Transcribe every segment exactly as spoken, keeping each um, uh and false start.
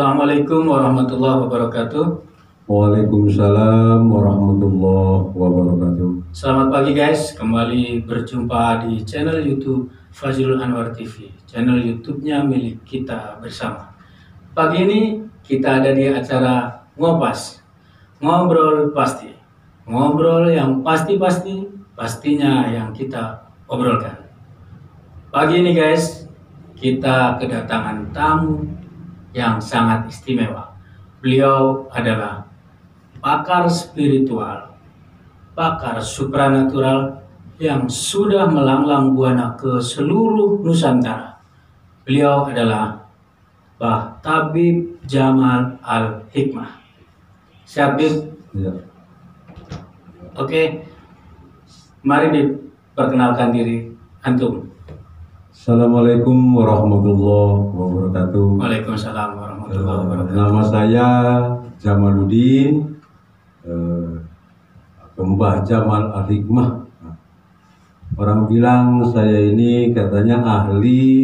Assalamualaikum warahmatullahi wabarakatuh. Waalaikumsalam warahmatullahi wabarakatuh. Selamat pagi guys, kembali berjumpa di channel YouTube Fazilul Anwar T V, channel YouTube-nya milik kita bersama. Pagi ini kita ada di acara Ngopas, ngobrol pasti, ngobrol yang pasti-pasti, pastinya yang kita obrolkan. Pagi ini guys, kita kedatangan tamu yang sangat istimewa. Beliau adalah pakar spiritual, pakar supranatural yang sudah melanglang buana ke seluruh Nusantara. Beliau adalah Bah Tabib Jamal Al-Hikmah. Siap, Bib? Ya. Oke, mari Bib, perkenalkan diri antum. Assalamualaikum warahmatullahi wabarakatuh. Waalaikumsalam warahmatullahi Eh, wabarakatuh. nama saya Jamaluddin, eh, Mbah Jamal Al-Hikmah. Orang bilang saya ini katanya ahli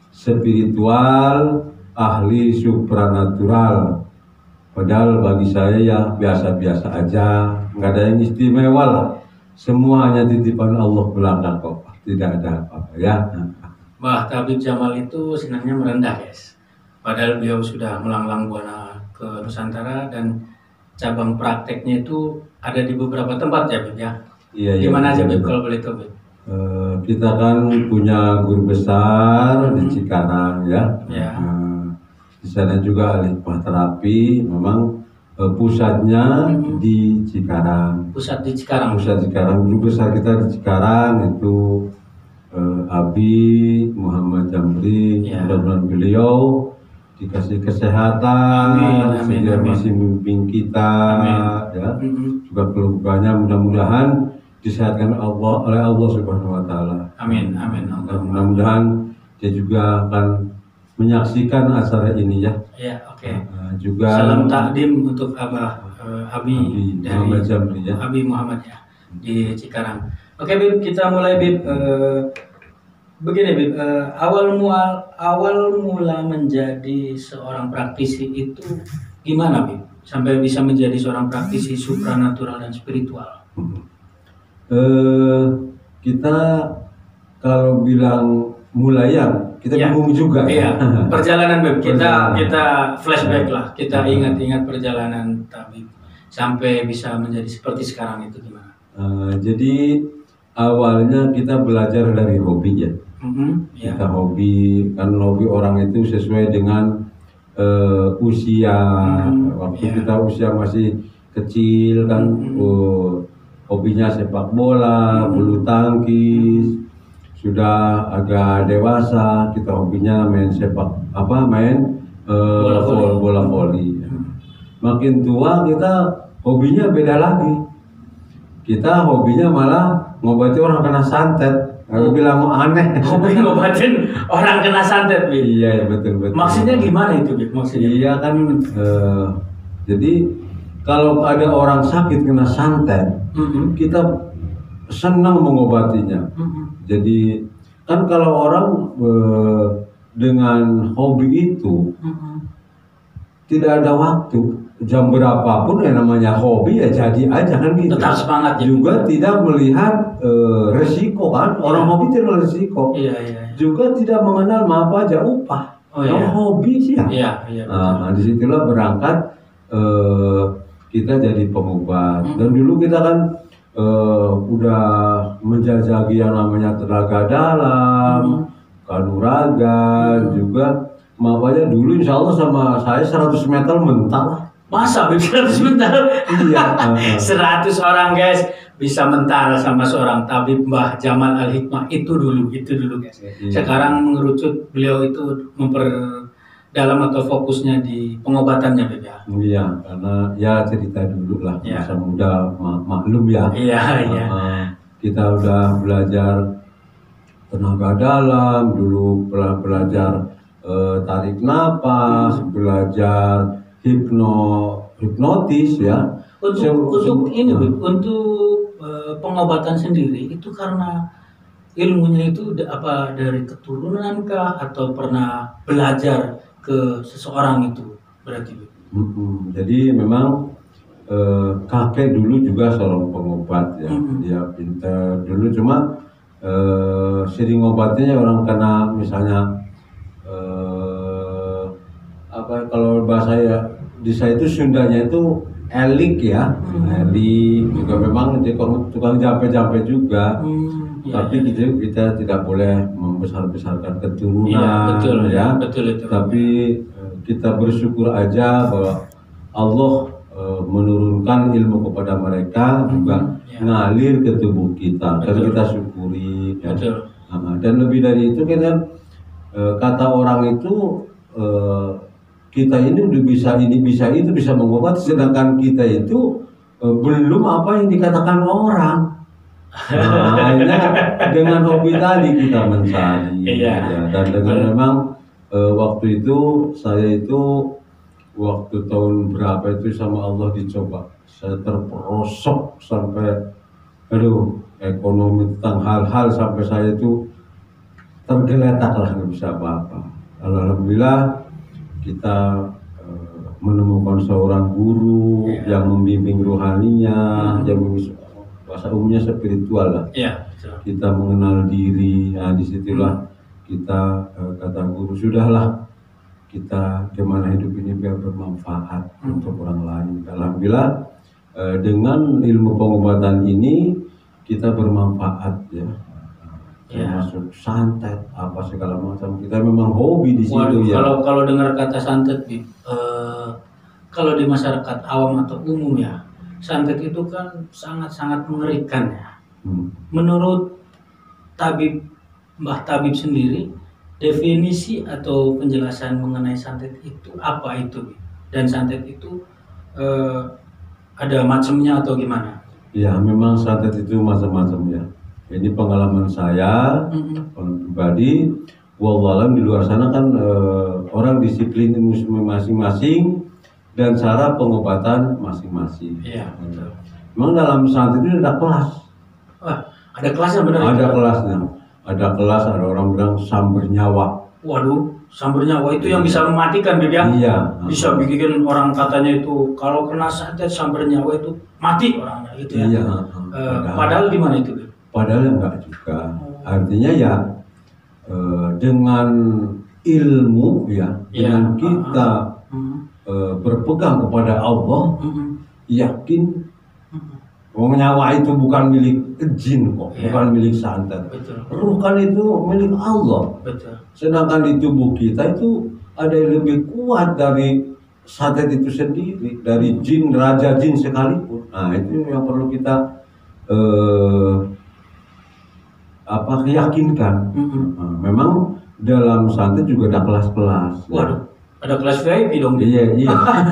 spiritual, ahli supranatural. Padahal bagi saya ya biasa-biasa aja, nggak ada yang istimewa lah. Semua hanya titipan Allah belaka kok, tidak ada apa-apa ya. Bah Tabib Jamal itu senangnya merendah guys. Padahal beliau sudah melanglang buana ke Nusantara dan cabang prakteknya itu ada di beberapa tempat ya Bib ya. Iya, Di iya, mana aja betul, Bib betul. kalau boleh tahu Bib? Eh, kita kan punya guru besar di Hmm. Cikarang ya. Ya. Eh, di sana juga Al-Hikmah terapi, memang eh, pusatnya Hmm. di Cikarang. Pusat di Cikarang. Pusat Cikarang, guru besar kita di Cikarang itu eh, Abi Muhammad Jamri. Ya. Mudah-mudahan beliau dikasih kesehatan, Amin, amin, sehingga amin. masih memimpin kita, Amin. ya. Hmm. Juga keluarganya mudah-mudahan disehatkan Allah oleh Allah Subhanahu Wa Taala. Amin, amin. Dan mudah-mudahan dia juga akan menyaksikan acara ini ya. Ya, oke. Nah, juga Salam takdim untuk Abah eh, Abi, Abi dari Muhammad Jamri ya. Abi Muhammad ya di Cikarang. Oke Bib, kita mulai Bib. Eh, begini Bib, eh, awal mual awal mula menjadi seorang praktisi itu gimana Bib? Sampai bisa menjadi seorang praktisi supranatural dan spiritual. Eh, kita kalau bilang mulai ya kita Ya. bingung juga. Iya, perjalanan Bib. Kita Perjalanan. kita flashback lah. Kita Ya. ingat-ingat perjalanan Tabib sampai bisa menjadi seperti sekarang itu gimana? Eh, jadi awalnya kita belajar dari hobi ya. Mhm, ya. Kita hobi, kan hobi orang itu sesuai dengan eh, usia. Hmm, Waktu iya. kita usia masih kecil kan, Hmm. oh, hobinya sepak bola, Hmm. bulu tangkis. Sudah agak dewasa, kita hobinya main sepak apa main eh, Bola voli. vol- bola voli. Hmm. Makin tua kita hobinya beda lagi. Kita hobinya malah ngobati orang kena santet. Aku Oh. bilang mau aneh. Hobi ngobatin orang kena santet, Bib. Iya, iya, betul betul. Maksudnya gimana itu, Bib? Maksudnya? Iya kan, eh, jadi kalau ada orang sakit kena santet, Mhm. kita senang mengobatinya. Mhm. Jadi kan kalau orang eh, dengan hobi itu Mhm. tidak ada waktu, jam berapapun yang namanya hobi ya jadi aja kan gitu. Tetap semangat ya. Juga tidak melihat eh, resiko kan, orang Iya. hobi tidak melihat resiko. Iya, iya. Juga tidak mengenal maaf aja upah. Oh, yang iya. hobi sih ya. Iya, iya. betul. Nah, disitulah berangkat eh, kita jadi pengobat. Hmm. Dan dulu kita kan eh, udah menjajaki yang namanya tenaga dalam, Hmm. kanuragan, Hmm. juga maaf aja dulu insya Allah sama saya seratus meter mental. Masa Bib seratus mental? Iya. eh, eh. seratus orang guys bisa mentara sama seorang tabib Mbah Jamal Al-Hikmah itu dulu, itu dulu guys. Iya. Sekarang mengerucut beliau itu memperdalam atau fokusnya di pengobatannya Bib ya. Iya, karena ya cerita dulu lah, Iya. masa muda ma- maklum ya. Iya, iya. Uh, kita udah belajar tenaga dalam, dulu pernah belajar uh, tarik napas, Hmm. belajar hipno hipnotis ya. Untuk Se- untuk se- ini nah, Bib, untuk eh, pengobatan sendiri itu karena ilmunya itu da- apa dari keturunan kah atau pernah belajar ke seseorang itu berarti Bib. Mm-mm. Jadi memang eh, kakek dulu juga seorang pengobat ya, Mm-mm. dia pintar dulu, cuma eh, sering ngobatnya orang kena misalnya eh, apa kalau bahasa ya di saya itu Sundanya itu elik ya, Hmm. elik juga memang dia tukang, tukang jampe-jampe juga. Hmm, ya, Tapi ya. kita, kita tidak boleh membesar-besarkan keturunan Iya, betul, ya. betul itu. Tapi eh, kita bersyukur aja bahwa Allah eh, menurunkan ilmu kepada mereka, juga ya. ngalir ke tubuh kita, dan Betul. kita syukuri ya. Betul. Nah, dan lebih dari itu kan eh, kata orang itu eh, kita ini udah bisa ini bisa itu bisa mengobati, sedangkan kita itu eh, belum apa yang dikatakan orang. Nah, akhirnya dengan hobi tadi kita mencari Iya. ya, dan dengan memang eh, waktu itu saya itu waktu tahun berapa itu sama Allah dicoba, saya terperosok sampai aduh ekonomi tentang hal-hal sampai saya itu tergeletak lah, nggak bisa apa-apa. Alhamdulillah kita eh, menemukan seorang guru Ya. yang membimbing rohaninya, Hmm. yang bahasa umumnya spiritual lah. Iya, betul. Kita mengenal diri, nah disitulah kita eh, kata guru, sudahlah kita gimana hidup ini biar bermanfaat Hmm. untuk orang lain. Alhamdulillah eh, dengan ilmu pengobatan ini kita bermanfaat ya. Ya. Termasuk santet apa segala macam, kita memang hobi di situ. Waduh, ya. kalau kalau dengar kata santet, Bib, eh, kalau di masyarakat awam atau umum ya, santet itu kan sangat-sangat mengerikan ya. Hmm. Menurut tabib Mbah Tabib sendiri, definisi atau penjelasan mengenai santet itu apa itu, Bib? Dan santet itu eh, ada macamnya atau gimana? Ya memang santet itu macam-macam ya. Ini pengalaman saya Mm-mm. pribadi. Wallahualam di luar sana kan eh, orang disiplin ilmu masing-masing dan cara pengobatan masing-masing. Iya, betul. Memang dalam santet itu ada kelas. Wah, ada kelasnya benar Ada itu? kelasnya. Ada kelas, ada orang bilang samber nyawa. Waduh, samber nyawa itu yang bisa mematikan, Bib ya? Iya. Bisa bikin orang katanya itu kalau kena santet samber nyawa itu mati orangnya gitu ya. Iya. Eh, padahal gimana itu, Bib? Padahal enggak juga. Artinya ya eh, dengan ilmu ya, Iya, dengan kita Hmm. eh, berpegang kepada Allah, Hmm. yakin Hmm. wong nyawa itu bukan milik jin kok, Iya. bukan milik santet. Betul, Ruh kan itu milik Allah. betul. Sedangkan di tubuh kita itu ada yang lebih kuat dari santet itu sendiri, dari jin, raja jin sekalipun. Nah itu yang perlu kita eh, apa keyakinkan. Hmm. Nah, memang dalam santet juga ada kelas-kelas. Waduh, ada kelas V I P dong. Bib. Iya iya.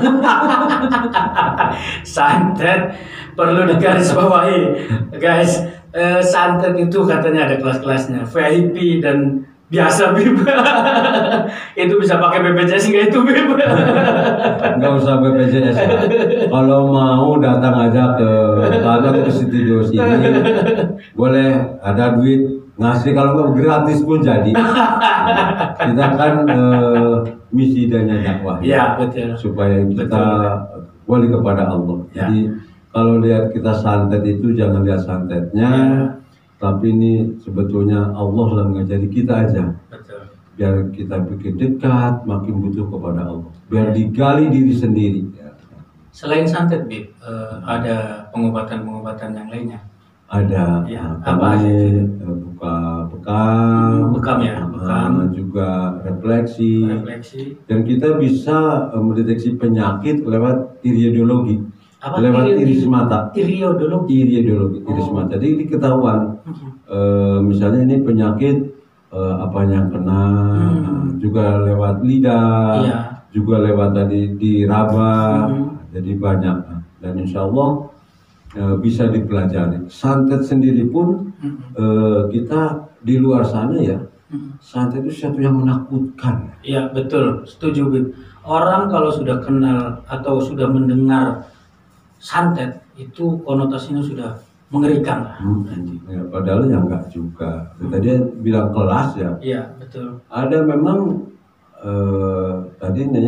Santet perlu digarisbawahi, guys. Eh, santet itu katanya ada kelas-kelasnya, V I P dan biasa, Bib. Itu bisa pakai B P J S nggak itu, Bib? Nggak usah B P J S ya. Kalau mau datang aja ke kantor ke studio sini, boleh ada duit ngasih, kalau nggak gratis pun jadi. Kita kan eh, misi dan dakwah Iya, betul. supaya kita Betul. wali kepada Allah. Ya. Jadi kalau lihat kita santet itu jangan lihat santetnya, Ya. tapi ini sebetulnya Allah yang ngajari kita aja. Betul. Biar kita bikin dekat, makin butuh kepada Allah. Biar digali diri sendiri. Selain santet, Bib, eh, ada pengobatan-pengobatan yang lainnya. Ada Ya, apa apa aja namanya, itu? eh, buka bekam, Bekam ya, eh, bekam. juga refleksi. Refleksi. Dan kita bisa eh, mendeteksi penyakit lewat iriodologi, Apa? lewat Iri- iris mata. Iriodologi. Iriodologi, iris Oh. mata. Jadi diketahuan, Hmm. eh, misalnya ini penyakit eh, apa yang kena, Hmm. juga lewat lidah, Iya. juga lewat tadi di raba. Hmm. Jadi banyak, dan insya Allah eh, bisa dipelajari. Santet sendiri pun Hmm. eh, kita di luar sana ya, Hmm. santet itu sesuatu yang menakutkan. Iya, betul, setuju, Bib. Orang kalau sudah kenal atau sudah mendengar santet itu konotasinya sudah mengerikan lah. Hmm, ya, padahal ya enggak juga. Tadi bilang kelas ya, Iya, betul. ada memang eh, tadi nanya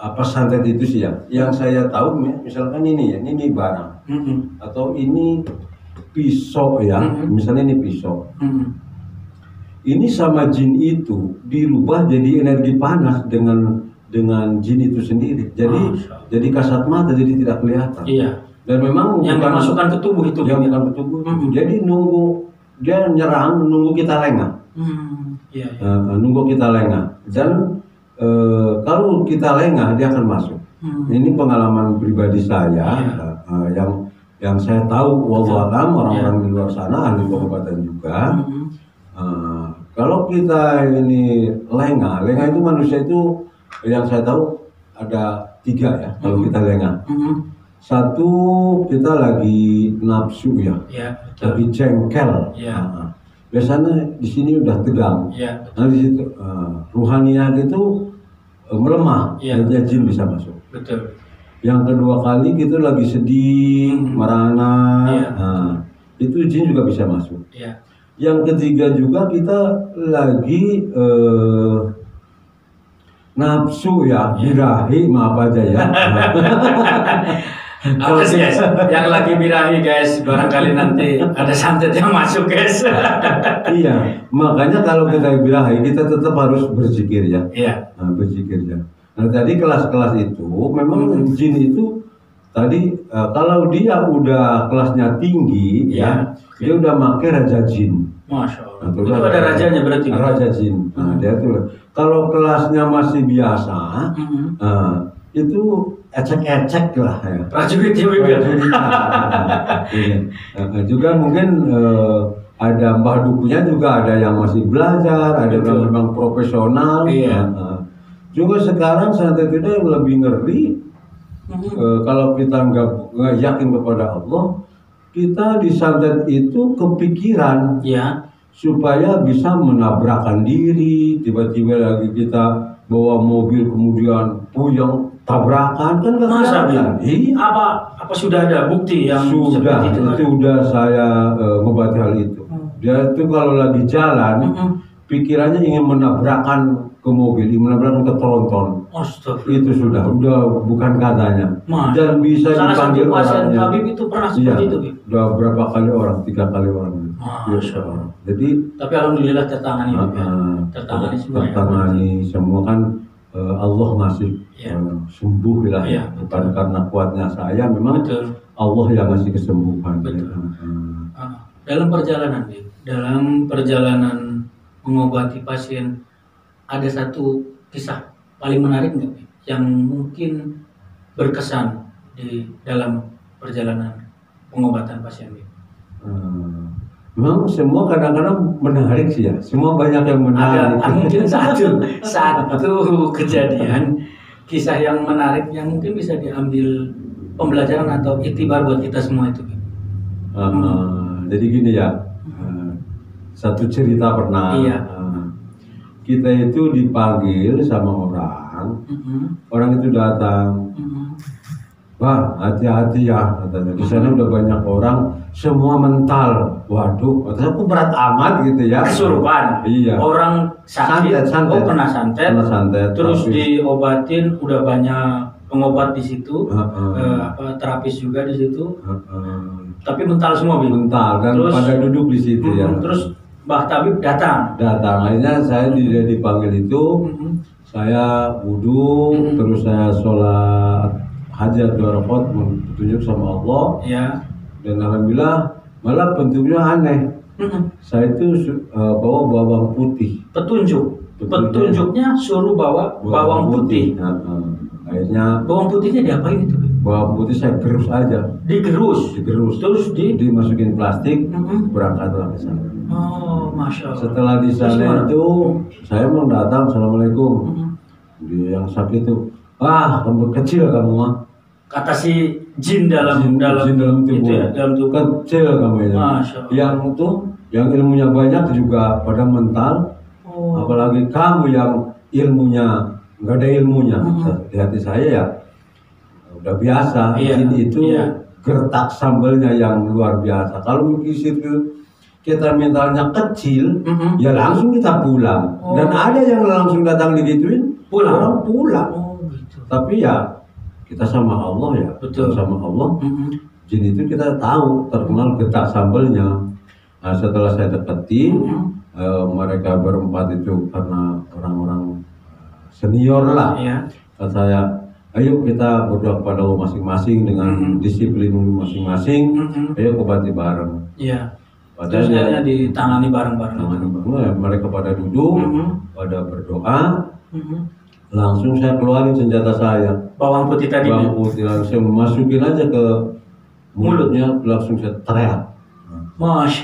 apa santet itu sih ya. Yang saya tahu misalkan ini ya, ini barang Mm-mm. atau ini pisau ya, Mm-mm. misalnya ini pisau. Mm-mm. Ini sama jin itu dirubah jadi energi panas dengan dengan jin itu sendiri. Jadi Masya Allah. jadi kasat mata, jadi tidak kelihatan. Iya. Dan memang Yang bukan dimasukkan ke tubuh itu. yang Bib, ya? bukan ke tubuh. Mm-mm. Jadi nunggu dia nyerang, nunggu kita lengah. Hmm. Iya. Iya. Uh, nunggu kita lengah. Dan uh, kalau kita lengah dia akan masuk. Hmm. Ini pengalaman pribadi saya Iya. uh, uh, yang yang saya tahu wallahu alam orang-orang Iya. di luar sana ahli pengobatan juga. Mm-mm. Uh, kalau kita ini lengah, lengah itu manusia itu yang saya tahu ada tiga ya. Kalau Mm-mm. kita lengah, Mm-mm. satu kita lagi nafsu ya, Iya. Betul. lagi jengkel. Iya. Uh, biasanya di sini udah tegang. Iya. Betul. Nah di situ uh, ruhaniat itu uh, melemah, Iya. jadi jin bisa masuk. Betul. Yang kedua kali kita lagi sedih, Mm-mm. merana, Iya. nah, itu jin juga bisa masuk. Iya. Yang ketiga juga kita lagi eh, nafsu ya, birahi, maaf aja ya. Apa sih guys? Yang lagi birahi guys, barangkali nanti ada santet yang masuk guys. Iya, makanya kalau kita birahi kita tetap harus berzikir ya, Iya. nah, berzikir ya. Nah tadi kelas-kelas itu memang jin itu tadi eh, kalau dia udah kelasnya tinggi Iya. ya, dia udah pakai raja jin. Masya Allah. Nah, Itu ada rajanya berarti. Raja jin. Nah, dia tuh kalau kelasnya masih biasa, Mm-mm. nah, itu ecek-ecek lah ya. Prajurit ya Bib. Iya. Nah, juga mungkin eh, ada mbah dukunya juga ada yang masih belajar, ada Betul. yang memang profesional. Iya. Nah, juga sekarang santet itu yang lebih ngeri. Mm-mm. Eh, kalau kita nggak nggak yakin kepada Allah, kita disantet itu kepikiran Iya. supaya bisa menabrakkan diri. Tiba-tiba lagi kita bawa mobil kemudian puyeng tabrakan kan nggak Masa Bib? kelihatan. Iya. Apa apa sudah ada bukti yang Sudah, seperti itu? itu udah saya uh, ngobati hal itu. Hmm. Dia itu kalau lagi jalan, Mm-mm. pikirannya ingin menabrakkan ke mobil, ingin menabrakkan ke tronton. Astagfirullah. Itu sudah, udah bukan katanya. Mas. Dan bisa Salah satu dipanggil pasien orangnya. Habib itu pernah Iya, seperti itu Bib. udah berapa kali orang, tiga kali orang. Masya Iya, Allah. Jadi Tapi alhamdulillah tertangani Bib, ya. uh, Tertangani semua ya. tertangani semua kan uh, Allah ngasih Iya. uh, sembuh lah. Iya, Bukan betul. karena kuatnya saya, memang Betul. Allah yang ngasih kesembuhan. Betul. Ya. Uh, Ah, dalam perjalanan Bib, dalam perjalanan mengobati pasien ada satu kisah paling menarik nggak Bib? Yang mungkin berkesan di dalam perjalanan pengobatan pasien Bib? uh, memang semua kadang-kadang menarik sih ya. Semua banyak yang Ada menarik. ah, mungkin satu satu kejadian kisah yang menarik yang mungkin bisa diambil pembelajaran atau iktibar buat kita semua itu Bib. Uh, jadi gini ya, uh, satu cerita pernah. Iya. uh, kita itu dipanggil sama orang, Mm-mm. orang itu datang. Mm-mm. Wah, hati-hati ya, katanya. Di sana udah banyak orang, semua mental. Waduh, katanya aku berat amat gitu ya. Kesurupan. Iya. Orang sakit, Santet, santet. oh kena santet, Kena santet, terus tapi- diobatin, udah banyak pengobat di situ, Heeh. eh, apa terapis juga di situ, Heeh. tapi mental semua Bib. mental dan Terus- pada duduk di situ ya. Mm-mm. Terus Mbah Tabib datang. Datang, akhirnya saya dia dipanggil itu, Mm-mm. saya wudhu, Mm-mm. terus saya sholat hajat dua rakaat petunjuk sama Allah, Ya. dan alhamdulillah malah bentuknya aneh. Mm-mm. Saya itu su- uh, bawa bawang putih. Petunjuk. Petunjuknya. Petunjuknya suruh bawa bawang putih. Nah, uh, akhirnya Bawang putihnya diapain itu Bib? bawang putih saya gerus aja, Digerus. digerus, Terus di dimasukin plastik, Mm-mm. berangkatlah ke sana. Oh, masya Allah. Setelah di Terus sana gimana? itu saya mau datang, assalamualaikum. Mm-mm. Dia yang sakit itu, ah kamu kecil kamu mah. Kata si jin dalam Jin- dalam jin dalam tubuh. itu ya, dalam tubuh. Kecil kamu ini. Masya Allah. Yang itu, yang ilmunya banyak juga pada mental. Oh. Apalagi kamu yang ilmunya nggak ada ilmunya. Mhm. Di hati saya ya udah biasa. Iya, Jin itu iya. gertak sambelnya yang luar biasa. Kalau mungkin situ kita mentalnya kecil, Mhm. ya langsung kita pulang. Oh. Dan ada yang langsung datang digituin, Pulang? orang pulang. Oh gitu. Tapi ya kita sama Allah ya, Betul. sama Allah. Mm-mm. Jin itu kita tahu terkenal getah sambelnya. Nah, setelah saya deketi, Mm-mm. eh, mereka berempat itu karena orang-orang senior lah. Iya. Kata saya, ayo kita berdoa kepada Allah masing-masing dengan Mm-mm. disiplin masing-masing. Mm-mm. Ayo obati bareng. Iya. Padahal Terus ya, akhirnya ditangani bareng-bareng. tangan bareng, mereka pada duduk, Mm-mm. pada berdoa. Mm-mm. Langsung saya keluarin senjata saya. Bawang putih tadi. Bawang Bib. putih langsung masukin aja ke mulutnya, langsung saya teriak. Masya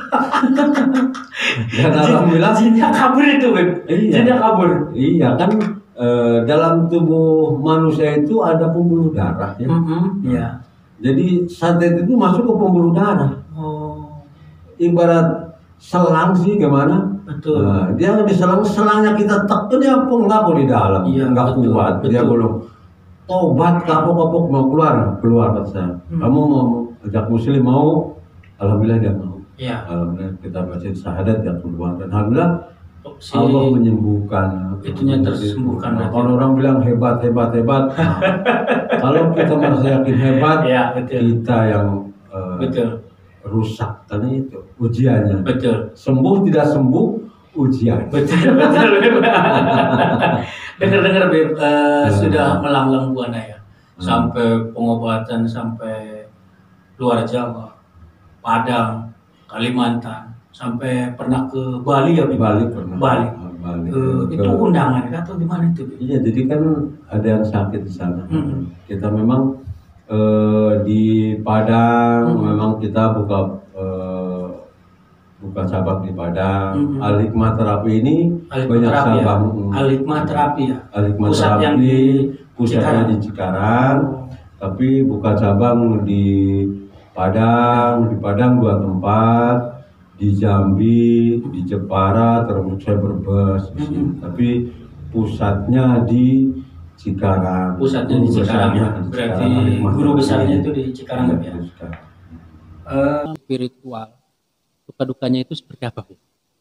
Dan alhamdulillah, jinnya kabur itu, Beb. Iya. Jinnya kabur. iya kan eh, dalam tubuh manusia itu ada pembuluh darah ya. Mm-mm. Iya. Jadi santet itu masuk ke pembuluh darah. Oh, Ibarat selang sih gimana? betul. Nah, dia di selang selangnya kita tekan ya enggak di dalam, Iya, enggak betul, kuat. Dia betul. belum tobat kapok-kapok mau keluar, keluar kata saya. Hmm. Kamu mau ajak muslim mau? Alhamdulillah dia mau. Iya. Alhamdulillah kita baca syahadat dia keluar dan alhamdulillah Si Allah menyembuhkan. itunya tersembuhkan Nah, berarti. kalau orang bilang hebat hebat hebat, nah, kalau kita merasa yakin hebat, Iya, betul. kita yang eh, Betul. rusak kan itu ujiannya. Betul. Sembuh tidak sembuh ujian. Betul, betul. Beb. Dengar-dengar, Beb, eh, Hmm. sudah melanglang buana ya. Hmm. Sampai pengobatan sampai luar Jawa, Padang, Kalimantan, sampai pernah ke Bali ya, Beb? Balik pernah. Bali. Balik. Eh, Ke- itu undangan kan atau gimana itu, Beb? Iya, jadi kan ada yang sakit di sana. Hmm. Kita memang eh, di Padang, Hmm. memang kita buka eh, buka cabang di Padang. Hmm. Al-Hikmah terapi ini Al-Hikmah banyak terapi ya? cabang. Al-Hikmah terapi ya? Al-Hikmah Pusat terapi yang di pusatnya Cikarang. di Cikarang, tapi buka cabang di Padang, di Padang dua tempat, di Jambi, di Jepara, termasuk saya berbes di sini. Hmm. Tapi pusatnya di Cikarang. Pusatnya di Guru Cikarang ya? besarnya di Berarti Cikarang, Al-Hikmah guru terapi. besarnya itu di Cikarang Iya, ya? di Cikarang. Eh, spiritual, suka dukanya itu seperti apa, Beb?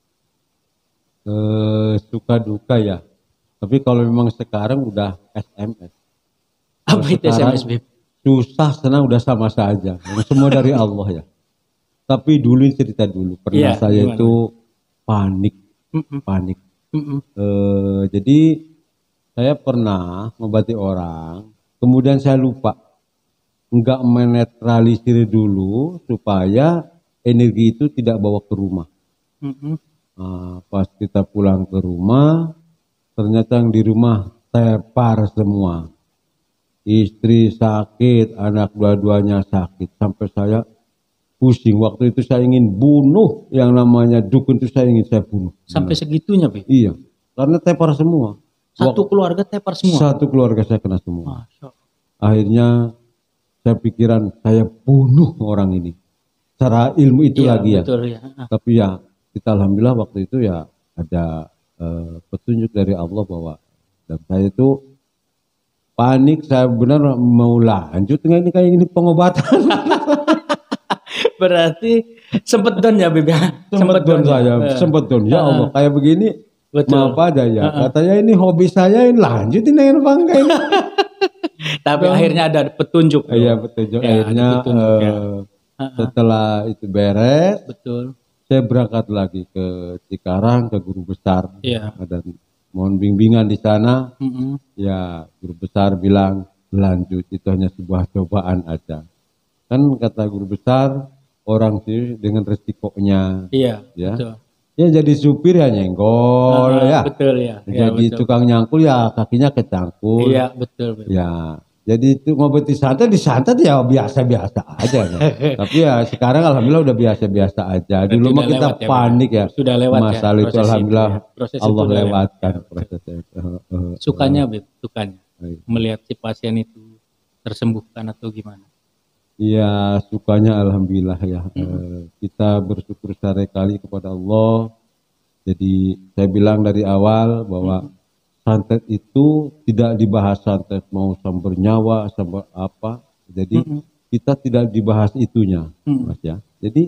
Eh, suka duka ya. Tapi kalau memang sekarang udah S M S. Apa Kalau itu S M S, sekarang Beb? susah senang udah sama saja. Semua dari Allah ya. Tapi dulu cerita dulu. Pernah Iya, saya gimana? itu panik, Mm-mm. panik. Mm-mm. Eh, jadi saya pernah ngobati orang, kemudian saya lupa, nggak menetralisir dulu supaya energi itu tidak bawa ke rumah. Mm-mm. Nah, pas kita pulang ke rumah, ternyata yang di rumah tepar semua. Istri sakit, anak dua-duanya sakit, sampai saya pusing. Waktu itu saya ingin bunuh yang namanya dukun itu, saya ingin saya bunuh. Sampai segitunya, Beb? Iya, karena tepar semua. Satu keluarga tepar semua? Satu keluarga saya kena semua. Masya Allah. Akhirnya saya pikiran saya bunuh orang ini. Secara ilmu itu Iya, lagi ya. betul ya. Ah. Tapi ya kita alhamdulillah waktu itu ya ada eh, petunjuk dari Allah bahwa, dan saya itu panik, saya benar mau lanjut dengan ini kayak ini pengobatan. Berarti sempet down ya, Beb? Sempat down ya? saya, Eh. sempat down. Ya Ah, Allah, kayak begini Betul. maaf aja ya. Ah, ah. Katanya ini hobi saya, ini lanjutin dengan bangga ini. Tapi akhirnya ada petunjuk. Iya petunjuk. Ya, Akhirnya ada petunjuk, ya. eh, Ah, ah. setelah itu beres, Betul. saya berangkat lagi ke Cikarang, ke guru besar. Iya. Ada mohon bimbingan di sana. Mm-mm. Ya guru besar bilang lanjut, itu hanya sebuah cobaan aja. Kan kata guru besar, orang sih dengan resikonya. Iya, Ya. betul. Ya jadi supir ya nyenggol Ah, ya. Betul ya. Iya, Jadi betul. tukang nyangkul ya kakinya kecangkul. Iya, betul, Beb. Ya, jadi itu ngobati santet disantet ya biasa-biasa aja. Ya. Tapi ya sekarang alhamdulillah udah biasa-biasa aja. Berarti Dulu mah udah kita lewat ya, panik ya. Sudah lewat ya, Masalah itu proses alhamdulillah itu ya. Proses itu Allah udah lewat. lewatkan Ya, betul. prosesnya. Eh, eh, Sukanya, Beb, sukanya eh. melihat si pasien itu tersembuhkan atau gimana? Iya, sukanya alhamdulillah ya. Hmm. Eh, kita bersyukur sekali kepada Allah. Jadi saya bilang dari awal bahwa santet itu tidak dibahas santet mau sambar nyawa, sambar apa. Jadi Mm-mm. kita tidak dibahas itunya, Mm. Mas ya. Jadi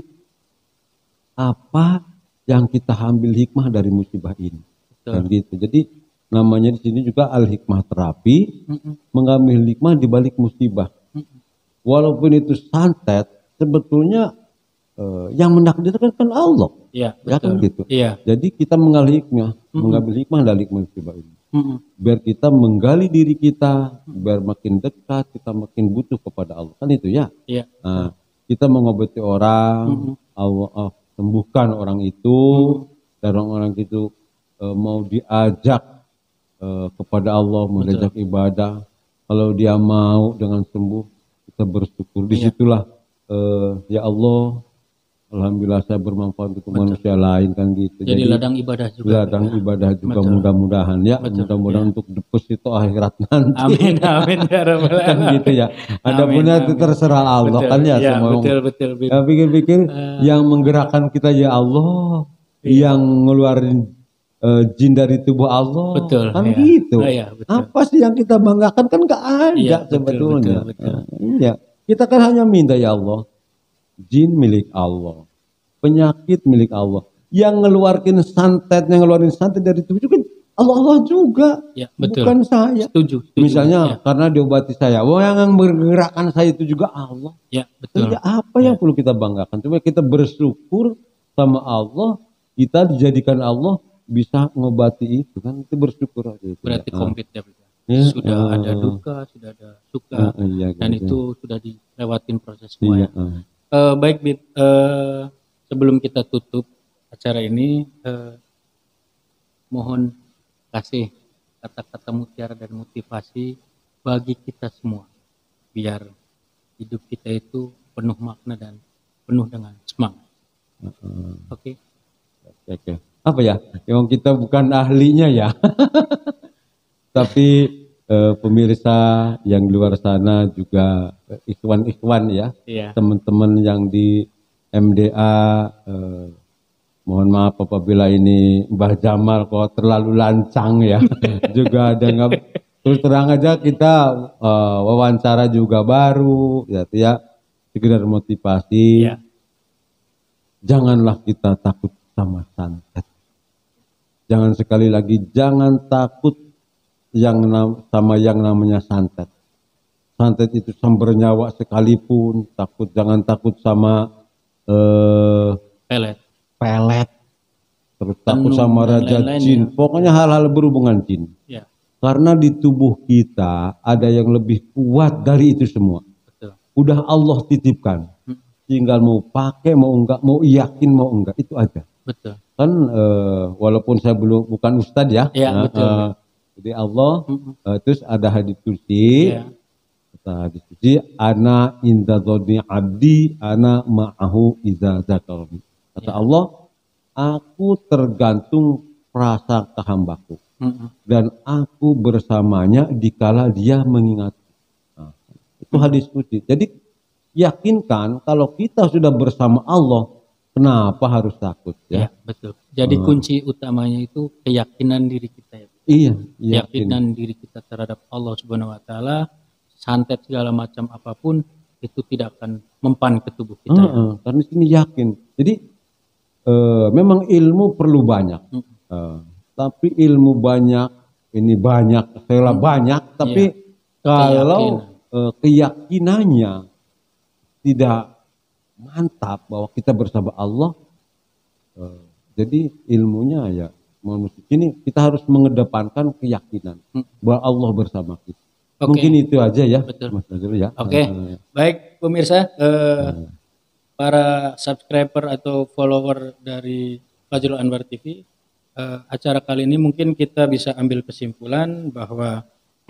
apa yang kita ambil hikmah dari musibah ini? Betul. Dan gitu. Jadi namanya di sini juga al-hikmah terapi, Mm-mm. mengambil hikmah di balik musibah. Mm-mm. Walaupun itu santet, sebetulnya eh, yang menakdirkan kan Allah. Iya, Ya kan betul. gitu. Iya. Jadi kita mengambil hikmah, Mm-mm. mengambil hikmah dari musibah ini. Mm-mm. Biar kita menggali diri kita, biar makin dekat, kita makin butuh kepada Allah. Kan itu ya. Iya. Nah, kita mengobati orang, Mm-mm. Allah ah, sembuhkan orang itu, dan orang itu eh, mau diajak eh, kepada Allah, mau Betul. diajak ibadah. Kalau dia mau dengan sembuh, kita bersyukur. Iya. Disitulah eh, ya Allah, alhamdulillah saya bermanfaat untuk Betul. manusia lain kan gitu. Jadi, ladang ibadah juga. ladang ya. ibadah juga Betul. mudah-mudahan ya, Betul, mudah-mudahan ya. untuk deposito akhirat nanti. Amin, amin ya rabbal Kan alamin. gitu ya. Ada Amin, punya itu amin. terserah Allah Betul, kan ya, ya, semua. betul, betul, betul. Ya, pikir-pikir Eh. yang menggerakkan kita ya Allah, Iya. yang ngeluarin eh, jin dari tubuh Allah. Betul, Kan ya. gitu. Oh, iya, betul. Apa sih yang kita banggakan kan gak ada Iya, betul, sebetulnya. betul, betul. Nah, iya. Kita kan hanya minta ya Allah, jin milik Allah, penyakit milik Allah. Yang ngeluarin santet, yang ngeluarin santet dari tubuh juga Allah Allah juga, Ya, betul. bukan saya. Setuju, setuju. Misalnya Ya. karena diobati saya, wah yang bergerakkan saya itu juga Allah. Ya, betul. Tidak apa yang perlu kita banggakan, cuma kita bersyukur sama Allah, kita dijadikan Allah bisa ngobati itu kan, itu bersyukur aja itu. Berarti ya. komplit ya. Ya, Sudah ah, ada ah. duka, sudah ada suka, Ah, iya, dan gitu. itu sudah dilewatin proses semua Iya, ya. ah. Eh, baik, Bib. Eh, sebelum kita tutup acara ini, eh, mohon kasih kata-kata mutiara dan motivasi bagi kita semua, biar hidup kita itu penuh makna dan penuh dengan semangat. Ah, ah. Oke? Oke, oke. Apa ya? Yang kita bukan ahlinya ya. Tapi eh, pemirsa yang di luar sana juga eh, ikhwan-ikhwan ya, Iya. teman-teman yang di M D A, eh, mohon maaf apabila ini Mbah Jamal kok terlalu lancang ya. Juga ada nggak, terus terang aja kita eh, wawancara juga baru, ya, ya sekedar motivasi. Iya. Janganlah kita takut sama santet. Jangan sekali lagi, jangan takut yang nam- sama yang namanya santet. Santet itu sumber nyawa sekalipun, takut jangan takut sama eh, Pelet. pelet, terus takut Tenung sama dan raja lain-lain jin, ya. pokoknya hal-hal berhubungan jin. Ya, Karena di tubuh kita ada yang lebih kuat dari itu semua. betul. Udah Allah titipkan. Hmm. Tinggal mau pakai, mau enggak, mau yakin, mau enggak, itu aja. Betul. Kan eh, walaupun saya belum bukan ustadz ya, Iya, nah, betul. eh, jadi Allah Mm-mm. eh, terus ada hadits kursi, Iya. kata hadits kursi, ana inda dzanni abdi, ana ma'ahu iza dzakarni. Kata Iya. Allah, aku tergantung prasangka hambaku Mm-mm. dan aku bersamanya dikala dia mengingat. Nah, itu hadis kursi. Jadi yakinkan kalau kita sudah bersama Allah, kenapa harus takut Ya, ya? betul. Jadi Hmm. kunci utamanya itu keyakinan diri kita ya. Iya, yakin. Keyakinan diri kita terhadap Allah Subhanahu wa taala, santet segala macam apapun itu tidak akan mempan ke tubuh kita. ya. Heeh, karena di sini yakin. Jadi eh, memang ilmu perlu banyak. Mm. Eh, tapi ilmu banyak, ini banyak, saya banyak, tapi kalau eh, keyakinannya tidak mantap bahwa kita bersama Allah, eh, jadi ilmunya ya manusia ini kita harus mengedepankan keyakinan Hmm. bahwa Allah bersama kita. Oke. Mungkin itu aja ya, Betul. Mas Nazrul ya. Oke, Eh, baik pemirsa, eh, para subscriber atau follower dari Fajrul Anwar T V, eh, acara kali ini mungkin kita bisa ambil kesimpulan bahwa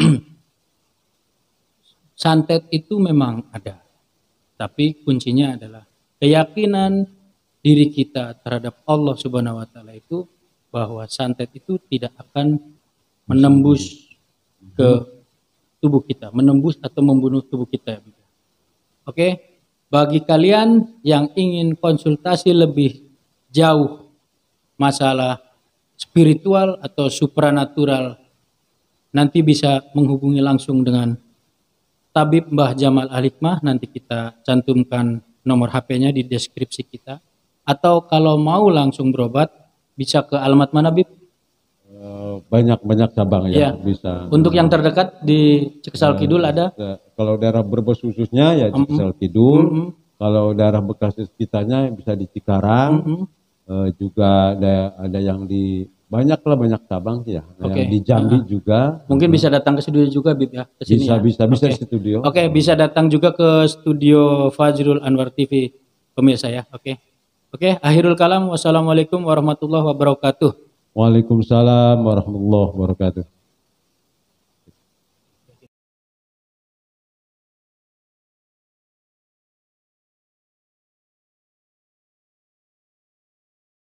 santet itu memang ada, tapi kuncinya adalah keyakinan diri kita terhadap Allah Subhanahu Wa Taala itu, bahwa santet itu tidak akan menembus ke tubuh kita, menembus atau membunuh tubuh kita. Oke, bagi kalian yang ingin konsultasi lebih jauh masalah spiritual atau supranatural, nanti bisa menghubungi langsung dengan Tabib Mbah Jamal Al-Hikmah. Nanti kita cantumkan nomor H P-nya di deskripsi kita. Atau kalau mau langsung berobat, bisa ke alamat mana, Bib? Eh, banyak-banyak cabang Iya. yang bisa. Untuk yang terdekat di Cikesal Kidul ada? Ya, kalau daerah Brebes khususnya ya Cikesal Kidul. Mm-mm. Kalau daerah Bekasi sekitarnya bisa di Cikarang. Mm-mm. Eh, juga ada ada yang di banyak lah banyak cabang ya. Oke. Yang di Jambi Uh-huh. juga. Mungkin bisa datang ke studio juga Bib ya, ke sini Bisa ya. bisa bisa Oke. di studio. Oke, bisa datang juga ke studio Fajrul Anwar T V pemirsa ya. Oke. Oke, akhirul kalam. Wassalamualaikum warahmatullahi wabarakatuh. Waalaikumsalam warahmatullahi wabarakatuh.